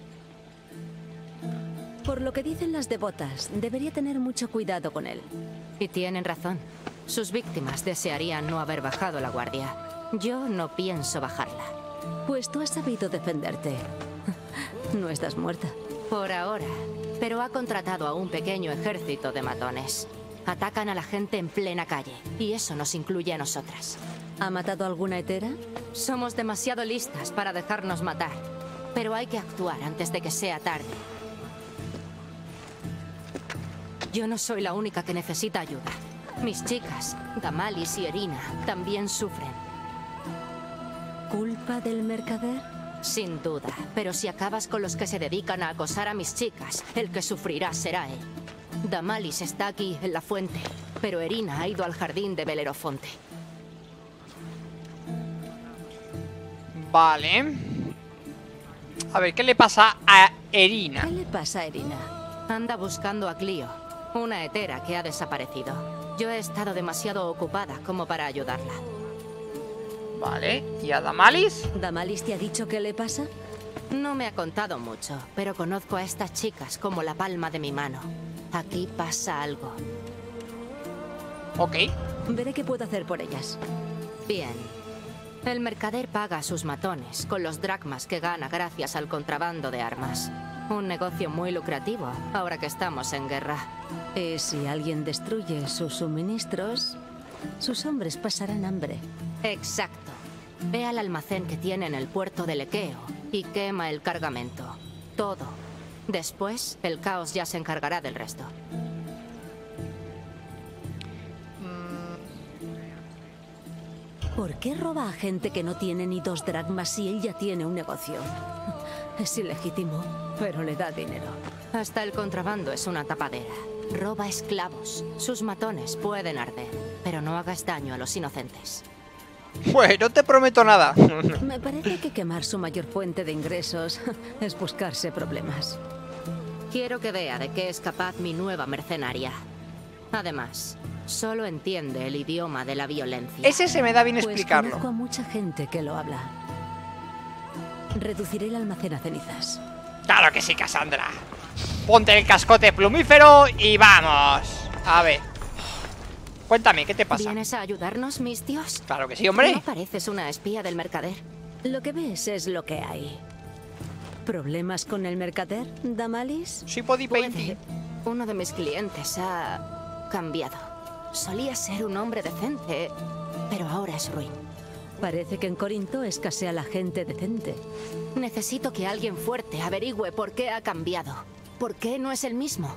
Por lo que dicen las devotas, debería tener mucho cuidado con él. Y tienen razón. Sus víctimas desearían no haber bajado la guardia. Yo no pienso bajarla. Pues tú has sabido defenderte. No estás muerta. Por ahora. Pero ha contratado a un pequeño ejército de matones. Atacan a la gente en plena calle. Y eso nos incluye a nosotras. ¿Ha matado a alguna hetera? Somos demasiado listas para dejarnos matar. Pero hay que actuar antes de que sea tarde. Yo no soy la única que necesita ayuda. Mis chicas, Damalis y Erina, también sufren. ¿Culpa del mercader? Sin duda, pero si acabas con los que se dedican a acosar a mis chicas, el que sufrirá será él. Damalis está aquí, en la fuente, pero Erina ha ido al jardín de Belerofonte. Vale. A ver, ¿qué le pasa a Erina? ¿Qué le pasa a Erina? Anda buscando a Clio, una hetera que ha desaparecido. Yo he estado demasiado ocupada como para ayudarla. Vale, ¿y a Damalis? ¿Damalis te ha dicho qué le pasa? No me ha contado mucho, pero conozco a estas chicas como la palma de mi mano. Aquí pasa algo. Ok. Veré qué puedo hacer por ellas. Bien. El mercader paga a sus matones con los dracmas que gana gracias al contrabando de armas. Un negocio muy lucrativo, ahora que estamos en guerra. Y si alguien destruye sus suministros, sus hombres pasarán hambre. Exacto. Ve al almacén que tiene en el puerto de Lequeo y quema el cargamento. Todo. Después, el caos ya se encargará del resto. ¿Por qué roba a gente que no tiene ni 2 dracmas si él ya tiene un negocio? Es ilegítimo, pero le da dinero. Hasta el contrabando es una tapadera. Roba esclavos. Sus matones pueden arder, pero no hagas daño a los inocentes. Pues no te prometo nada. Me parece que quemar su mayor fuente de ingresos es buscarse problemas. Quiero que vea de qué es capaz mi nueva mercenaria. Además, solo entiende el idioma de la violencia. Ese se me da bien Pues explicarlo. conozco a mucha gente que lo habla. Reduciré el almacén a cenizas. Claro que sí, Cassandra. Ponte el cascote plumífero y vamos. A ver. Cuéntame, ¿qué te pasa? ¿Vienes a ayudarnos, mis tíos? Claro que sí, hombre. No pareces una espía del mercader. Lo que ves es lo que hay. ¿Problemas con el mercader, Damalis? Sí, Podi Painting. Uno de mis clientes ha cambiado. Solía ser un hombre decente, pero ahora es ruin. Parece que en Corinto escasea la gente decente. Necesito que alguien fuerte averigüe por qué ha cambiado. ¿Por qué no es el mismo?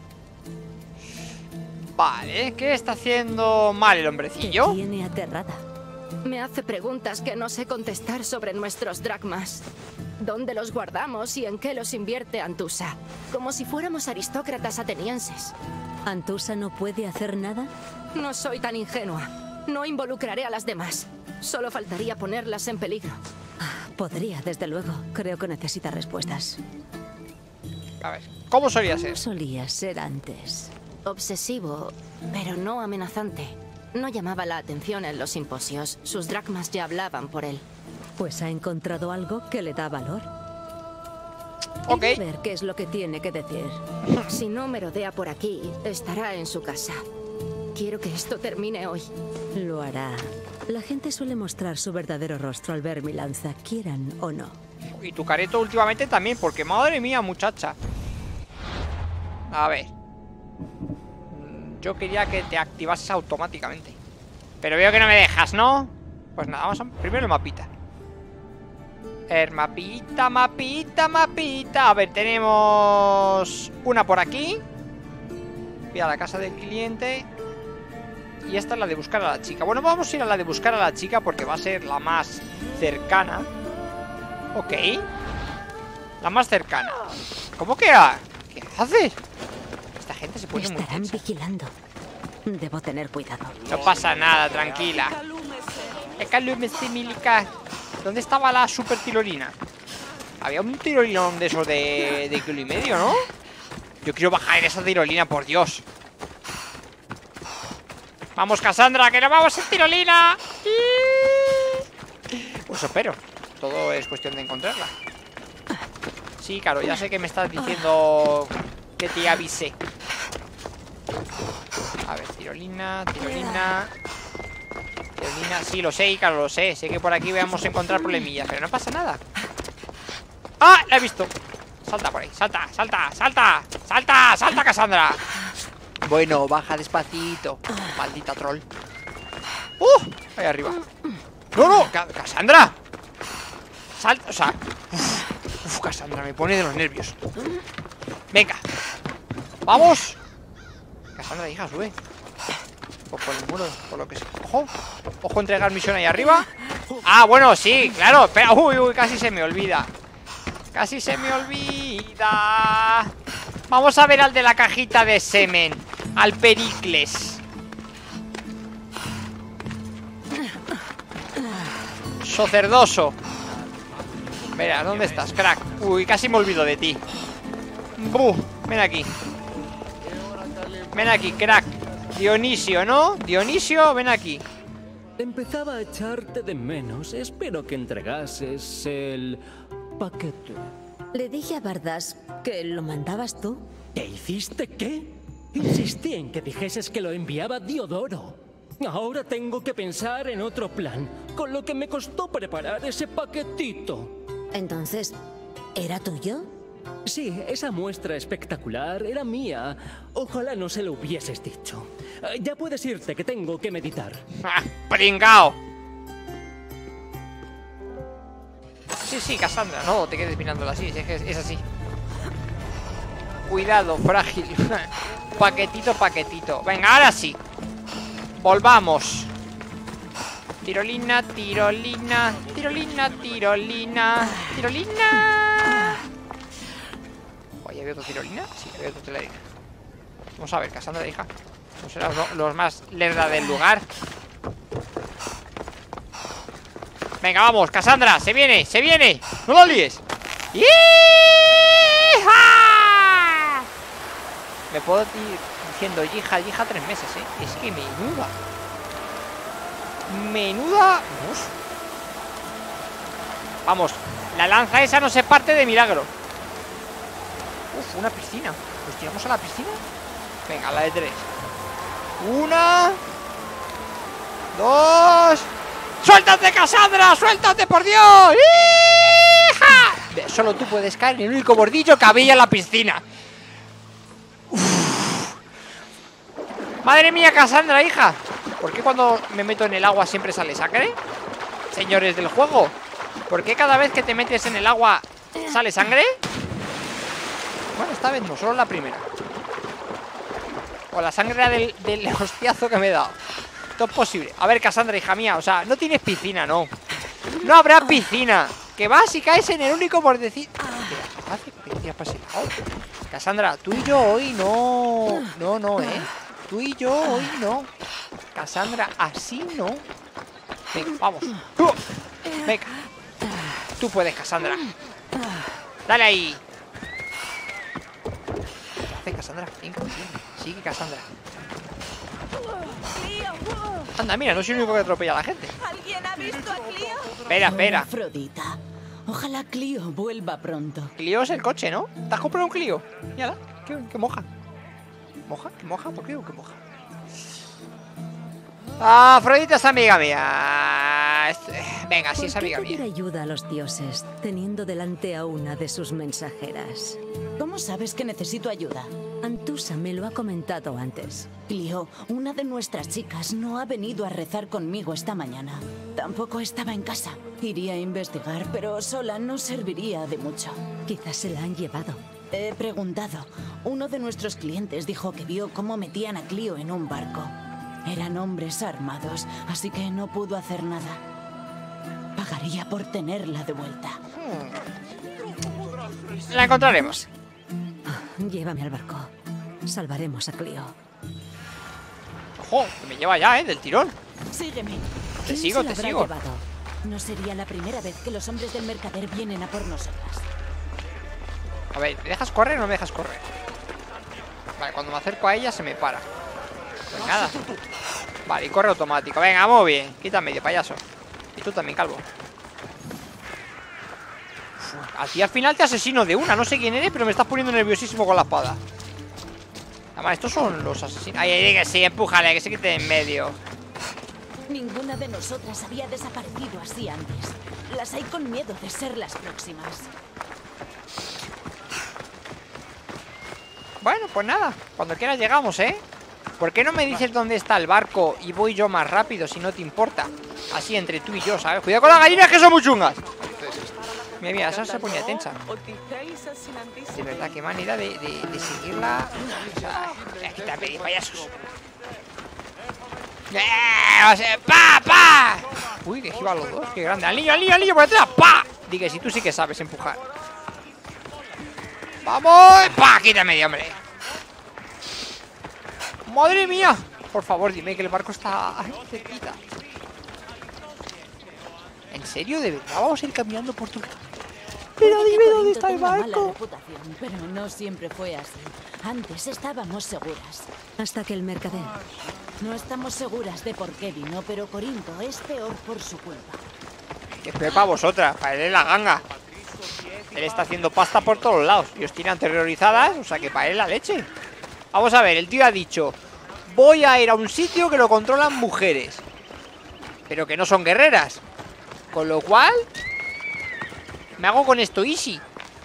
Vale, ¿qué está haciendo mal el Te hombrecillo? tiene aterrada. Me hace preguntas que no sé contestar sobre nuestros dracmas. ¿Dónde los guardamos y en qué los invierte Antusa? Como si fuéramos aristócratas atenienses. ¿Antusa no puede hacer nada? No soy tan ingenua. No involucraré a las demás. Solo faltaría ponerlas en peligro. Podría, desde luego. Creo que necesita respuestas. A ver, ¿cómo solía ¿Cómo ser? solía ser antes? Obsesivo, pero no amenazante. No llamaba la atención en los simposios. Sus dracmas ya hablaban por él. Pues ha encontrado algo que le da valor. Ok. Iré a ver qué es lo que tiene que decir. Si no merodea por aquí, estará en su casa. Quiero que esto termine hoy. Lo hará. La gente suele mostrar su verdadero rostro al ver mi lanza, quieran o no. Y tu careto últimamente también, porque madre mía, muchacha. A ver. Yo quería que te activases automáticamente. Pero veo que no me dejas, ¿no? Pues nada, vamos a... Primero el mapita. Mapita, mapita, mapita. A ver, tenemos una por aquí. Voy a la casa del cliente. Y esta es la de buscar a la chica. Bueno, vamos a ir a la de buscar a la chica porque va a ser la más cercana. Ok. La más cercana. ¿Cómo que? ¿Qué haces? Esta gente se pone muy Estarán tensa. vigilando. Debo tener cuidado. No pasa nada, tranquila. ¿Dónde estaba la super tirolina? Había un tirolinón de esos de kilo y medio, ¿no? Yo quiero bajar en esa tirolina, por Dios. Vamos, Cassandra, que nos vamos en tirolina. Pues espero. Todo es cuestión de encontrarla. Sí, claro, ya sé que me estás diciendo que te avisé. A ver, tirolina, tirolina. Tirolina, sí, lo sé, Ícaro, lo sé. Sé que por aquí vamos a encontrar problemillas, pero no pasa nada. ¡Ah! La he visto. Salta por ahí, salta, salta, salta. Salta, salta, Cassandra. Bueno, baja despacito. Maldita troll. Ahí arriba. ¡No, no! ¡Cassandra! Salta, o sea... Cassandra, me pone de los nervios. Venga. ¡Vamos! Cassandra, hija, sube. Por el muro, por lo que sea. ¡Ojo! ¡Ojo, entregar misión ahí arriba! ¡Ah, bueno, sí! ¡Claro! Espera, uy, uy, casi se me olvida. Casi se me olvida. Vamos a ver al de la cajita de semen. Al Pericles. Sacerdoso. Mira, ¿dónde estás, crack? Uy, casi me olvido de ti. Buh, ven aquí. Ven aquí, crack. Dionisio, ¿no? Dionisio, ven aquí. Empezaba a echarte de menos. Espero que entregases el paquete. Le dije a Bardas que lo mandabas tú. ¿Qué hiciste qué? Insistí en que dijeses que lo enviaba Diodoro. Ahora tengo que pensar en otro plan, con lo que me costó preparar ese paquetito. Entonces, ¿era tuyo? Sí, esa muestra espectacular era mía. Ojalá no se lo hubieses dicho. Ya puedes irte, que tengo que meditar. ¡Ah, pringao! Sí, Cassandra, no te quedes mirándola así, es así. Cuidado, frágil. Paquetito. Venga, ahora sí. Volvamos. Tirolina. Oye, ¿había otro tirolina? Sí, había otro tirolina. Vamos a ver, Cassandra, hija. No serán los más lerda del lugar. Venga, vamos, Cassandra, se viene. No lo líes. ¡Yeeha! Me puedo ir diciendo yija 3 meses, Es que menuda. Uf. Vamos, la lanza esa no se parte de milagro. Uf, una piscina. ¿Nos tiramos a la piscina? Venga, la de 3. 1, 2. ¡Suéltate, Cassandra! ¡Suéltate, por Dios! ¡Hija! Solo tú puedes caer en el único bordillo que había en la piscina. Uf. Madre mía, Cassandra, hija. ¿Por qué cuando me meto en el agua siempre sale sangre? Señores del juego, ¿por qué cada vez que te metes en el agua sale sangre? Bueno, esta vez no, solo la primera. O la sangre era del hostiazo que me he dado. Todo es posible. A ver, Cassandra, hija mía, o sea, no tienes piscina, no. No habrá piscina. Que vas y caes en el único bordecito. Cassandra, tú y yo hoy no. No, tú y yo hoy no. Cassandra, así no. Venga, vamos. Venga. Tú puedes, Cassandra. Dale ahí. ¿Qué haces, Cassandra? Venga, sigue, Cassandra. Anda, mira, no soy el único que atropella a la gente. ¿Alguien ha visto a Clio? Espera. Afrodita. Ojalá Clio vuelva pronto. Clio es el coche, ¿no? ¿Te has comprado un Clio? Mírala, que moja. ¿Moja? ¿Qué moja? ¿Por qué digo que moja? Afrodita es amiga mía. Venga, sí es amiga mía. ¿Por qué mía. pedir ayuda a los dioses, teniendo delante a una de sus mensajeras? ¿Cómo sabes que necesito ayuda? Antusa me lo ha comentado antes. Clio, una de nuestras chicas no ha venido a rezar conmigo esta mañana. Tampoco estaba en casa. Iría a investigar, pero sola no serviría de mucho. Quizás se la han llevado. He preguntado. Uno de nuestros clientes dijo que vio cómo metían a Clio en un barco. Eran hombres armados, así que no pudo hacer nada. Pagaría por tenerla de vuelta. La encontraremos. Llévame al barco. Salvaremos a Clio. Ojo, que me lleva ya, del tirón. Sígueme. Te sigo. Llevado? No sería la primera vez que los hombres del mercader vienen a por nosotras. A ver, ¿me dejas correr o no me dejas correr? Vale, cuando me acerco a ella se me para. Pues nada. Vale, y corre automático. Venga, muy bien. Quítame de payaso. Y tú también, calvo. Así al final te asesino de una. No sé quién eres, pero me estás poniendo nerviosísimo con la espada. Además, estos son los asesinos. Ay, que sí, empújale, que se quite en medio. Ninguna de nosotras había desaparecido así antes. Las hay con miedo de ser las próximas. Bueno, pues nada. Cuando quieras llegamos, ¿eh? ¿Por qué no me dices dónde está el barco y voy yo más rápido si no te importa? Así entre tú y yo, ¿sabes? Cuidado con las gallinas que son muy chungas. Mira, esa se ponía tensa. De verdad, qué manera de seguirla. O sea, quítame de payasos. ¡Pa! Uy, que esquiva los dos, qué grande. Al niño, por detrás. ¡Pa! Diga, si tú sí que sabes empujar. ¡Vamos! ¡Pah! Quítame de hombre. ¡Madre mía! Por favor, dime que el barco está cerquita. ¿En serio? ¿De verdad vamos a ir caminando por tu... Pero dime dónde está el barco. Pero no siempre fue así. Antes estábamos seguras. Hasta que el mercader... No estamos seguras de por qué vino, pero Corinto es peor por su culpa. Que es peor para vosotras, para él es la ganga. Él está haciendo pasta por todos lados y os tiran terrorizadas, o sea que para él la leche. Vamos a ver, el tío ha dicho: voy a ir a un sitio que lo controlan mujeres, pero que no son guerreras. Con lo cual me hago con esto easy.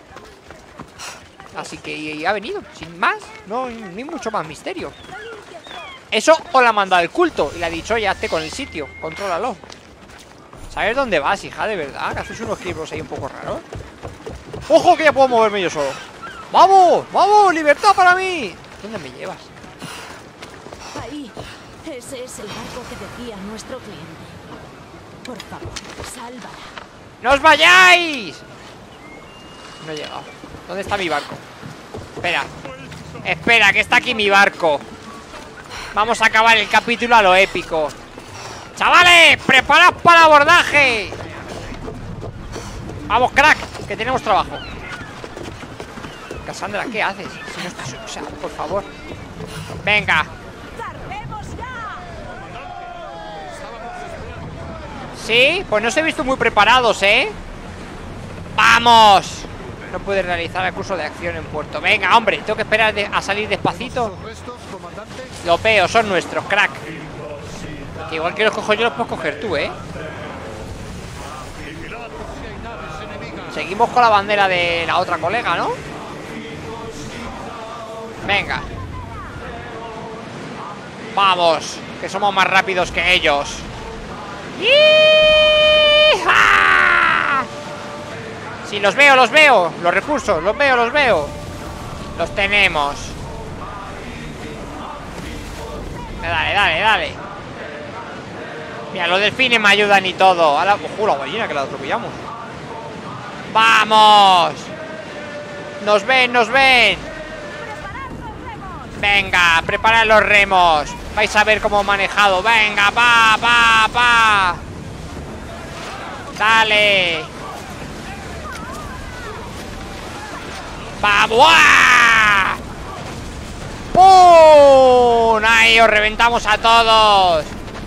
Así que y ha venido, sin más. No hay mucho más misterio. Eso o la ha mandado el culto y le ha dicho: oye, hazte con el sitio, contrólalo. ¿Sabes dónde vas, hija? De verdad, que haces unos libros ahí un poco raros. ¡Ojo, que ya puedo moverme yo solo! ¡Vamos! ¡Vamos! ¡Libertad para mí! ¿Dónde me llevas? Ahí. Ese es el barco que decía nuestro cliente. Por favor, sálvala. ¡No os vayáis! No he llegado. ¿Dónde está mi barco? Espera. Espera, que está aquí mi barco. Vamos a acabar el capítulo a lo épico. ¡Chavales! ¡Preparaos para el abordaje! ¡Vamos, crack! Que tenemos trabajo. Cassandra, ¿qué haces? Si no estás... O sea, por favor. Venga. Sí, pues no os he visto muy preparados, ¿eh? ¡Vamos! No puede realizar el curso de acción en puerto. Venga, hombre, tengo que esperar a salir despacito. Los veo, son nuestros, crack. Que igual que los cojo yo, los puedes coger tú, ¿eh? Seguimos con la bandera de la otra colega, ¿no? Venga. Vamos, que somos más rápidos que ellos. ¡Hija! Sí, los veo, los veo. Los recursos, los veo, los veo. Los tenemos. Dale, dale, dale. Mira, los delfines me ayudan y todo. Ahora, ojo, la ballena que la atropellamos. ¡Vamos! ¡Nos ven, nos ven! Venga, preparad los remos. Vais a ver cómo he manejado. Venga, pa, pa, pa. Dale. ¡Va, buah! ¡Pum! Ahí os reventamos a todos.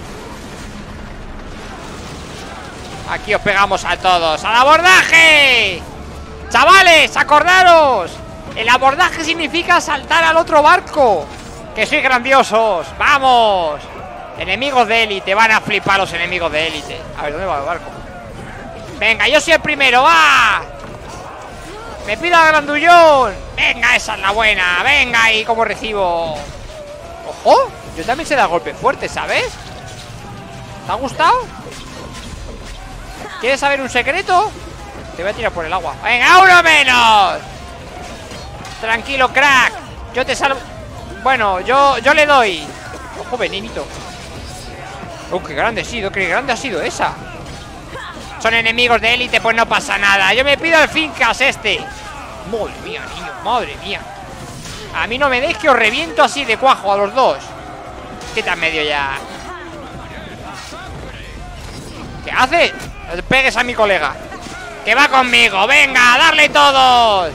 Aquí os pegamos a todos. ¡Al abordaje! ¡Chavales, acordaros! El abordaje significa saltar al otro barco. ¡Que sois grandiosos! ¡Vamos! Enemigos de élite. Van a flipar los enemigos de élite. A ver, ¿dónde va el barco? Venga, yo soy el primero, ¡va! ¡Me pido al grandullón! ¡Venga, esa es la buena! ¡Venga! ¿Y cómo recibo? ¡Ojo! Yo también sé dar golpes fuertes, ¿sabes? ¿Te ha gustado? ¿Quieres saber un secreto? Te voy a tirar por el agua. ¡Venga, uno menos! Tranquilo, crack. Yo te salvo. Bueno, yo le doy. Ojo, venenito. Oh, qué grande ha sido, qué grande ha sido esa. Son enemigos de élite, pues no pasa nada. Yo me pido el Fincas este. Madre mía, niño, madre mía. A mí no me deis que os reviento así de cuajo a los dos. Quita en medio ya. ¿Qué haces? No te pegues a mi colega. Que va conmigo, venga, a darle todos.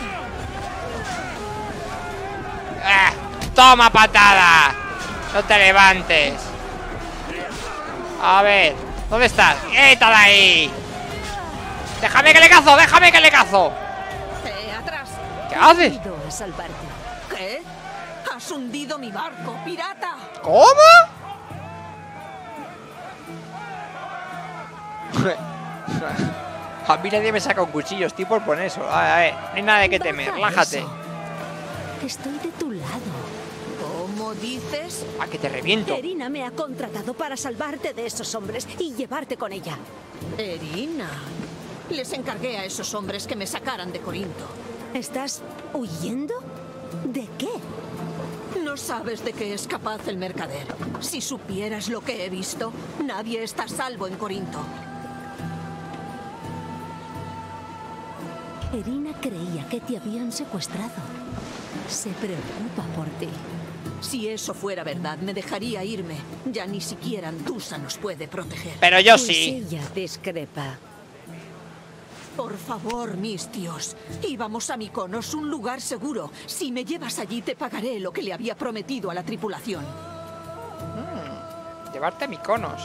Toma patada. No te levantes. A ver, ¿dónde estás? ¡Quita de ahí! ¡Déjame que le cazo! ¡Déjame que le cazo! Atrás. ¿Qué haces? He ido a salvarte. ¿Qué? Has hundido mi barco, pirata. ¿Cómo? A mí nadie me saca un cuchillo, estoy por poner eso. A ver, no hay nada de qué temer, relájate. Estoy de tu lado. ¿Cómo dices? A que te reviento. Erina me ha contratado para salvarte de esos hombres y llevarte con ella. Erina. Les encargué a esos hombres que me sacaran de Corinto. ¿Estás huyendo? ¿De qué? No sabes de qué es capaz el mercader. Si supieras lo que he visto, nadie está a salvo en Corinto. Erina creía que te habían secuestrado. Se preocupa por ti. Si eso fuera verdad, me dejaría irme. Ya ni siquiera Antusa nos puede proteger. Pero yo Pues sí. ella discrepa. Por favor, mis tíos. Íbamos a Mykonos, un lugar seguro. Si me llevas allí, te pagaré lo que le había prometido a la tripulación. Llevarte a Mykonos.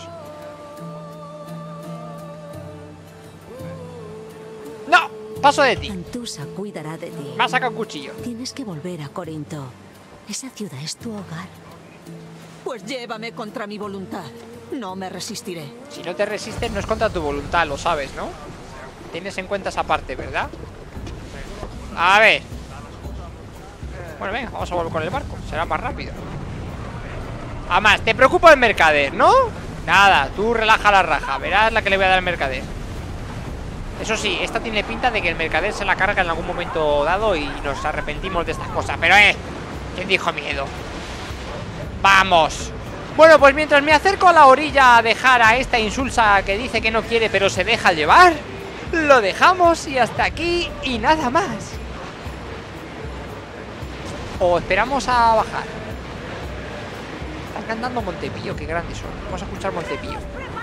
¡No! Paso de ti. Antusa cuidará de ti. Me ha sacado un cuchillo. Tienes que volver a Corinto. Esa ciudad es tu hogar. Pues llévame contra mi voluntad. No me resistiré. Si no te resistes, no es contra tu voluntad, lo sabes, ¿no? Tienes en cuenta esa parte, ¿verdad? A ver. Bueno, venga, vamos a volver con el barco. Será más rápido. Además, te preocupa el mercader, ¿no? Nada, tú relaja la raja. Verás la que le voy a dar al mercader. Eso sí, esta tiene pinta de que el mercader se la carga en algún momento dado y nos arrepentimos de estas cosas. Pero ¿quién dijo miedo? ¡Vamos! Bueno, pues mientras me acerco a la orilla a dejar a esta insulsa que dice que no quiere pero se deja llevar, lo dejamos y hasta aquí y nada más. O esperamos a bajar. Están cantando Montepío, qué grandes son. Vamos a escuchar Montepío.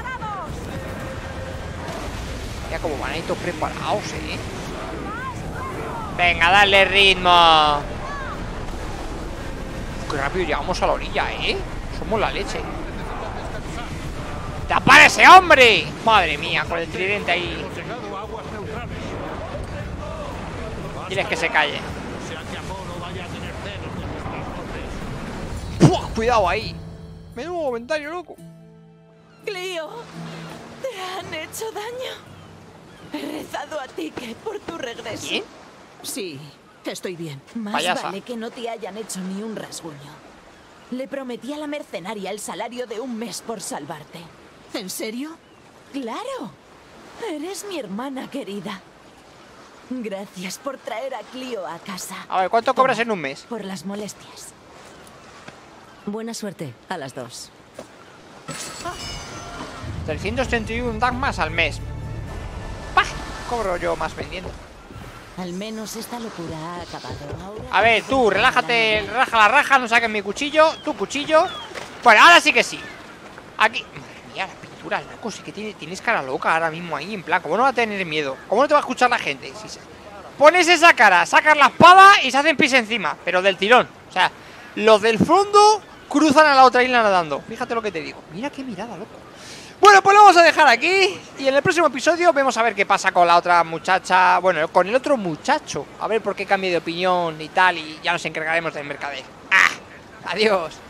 Mira cómo van ahí todos preparados, ¿eh? Venga, dale ritmo. Qué rápido llegamos a la orilla, ¿eh? Somos la leche. ¡Tapar ese hombre! Madre mía, con el tridente ahí. Diles que se calle. ¡Pua! Cuidado ahí. Menudo comentario, loco. Clío, ¿te han hecho daño? He rezado a ti que por tu regreso. ¿Quién? Sí, estoy bien. Más Payasa. vale que no te hayan hecho ni un rasguño. Le prometí a la mercenaria el salario de un mes por salvarte. ¿En serio? ¡Claro! Eres mi hermana querida. Gracias por traer a Clío a casa. A ver, ¿cuánto cobras en un mes? Por las molestias. Buena suerte a las dos. 331 DAG más al mes. ¡Pah! Cobro yo más vendiendo. Al menos esta locura ha acabado. Ahora A ver, tú, relájate, relaja la raja, no saques mi cuchillo, tu cuchillo. Bueno, ahora sí que sí. Aquí. Madre mía, la pintura, loco, sí que tienes cara loca ahora mismo ahí, en plan, ¿cómo no va a tener miedo? ¿Cómo no te va a escuchar la gente? Si pones esa cara, sacas la espada y se hacen pis encima, pero del tirón. O sea, los del fondo cruzan a la otra isla nadando. Fíjate lo que te digo. Mira qué mirada, loco. Bueno, pues lo vamos a dejar aquí. Y en el próximo episodio vemos a ver qué pasa con la otra muchacha. Bueno, con el otro muchacho. A ver por qué cambia de opinión y tal. Y ya nos encargaremos del mercader. ¡Ah! Adiós.